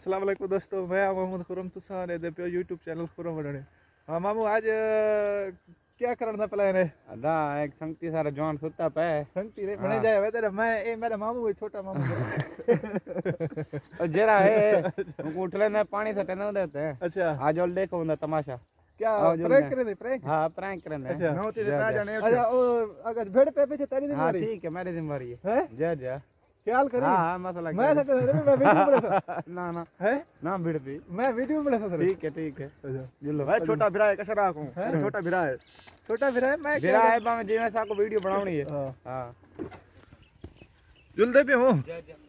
अस्सलाम वालेकुम दोस्तों, मैं मोहम्मद खुरम तुसा ने दे पे यूट्यूब चैनल खुरम वडणे। हां मामू, आज क्या करना था प्लान है? अदा एक संगती सारा जवान सुता पे संगती रे बने जाए वे तेरे मैं ए मेरा मामू है, छोटा मामू और जरा है उठले ने पानी सटे न देते हैं। अच्छा, आज और देखो ना तमाशा क्या प्रैंक करे थे? प्रैंक, हां प्रैंक करने। अच्छा नौती से ना जाने। अच्छा ओ अगर भेड़ पे पीछे तेरी जिम्मेदारी। हां ठीक है, मेरी जिम्मेदारी है। जा जा ख्याल करी। हां मसला मैं सटे मैं वीडियो बना था। ना ना है ना भिड़ पी, मैं वीडियो बना था। ठीक है अच्छा जिलो भाई, छोटा भिरा है कसरा को, छोटा भिरा है, छोटा भिरा है। मैं भिरा है बा जिਵੇਂ सा को वीडियो बनावनी है। हां जुल दे पे हूं। जा जा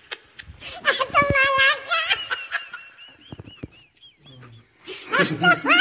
Ha ha ha!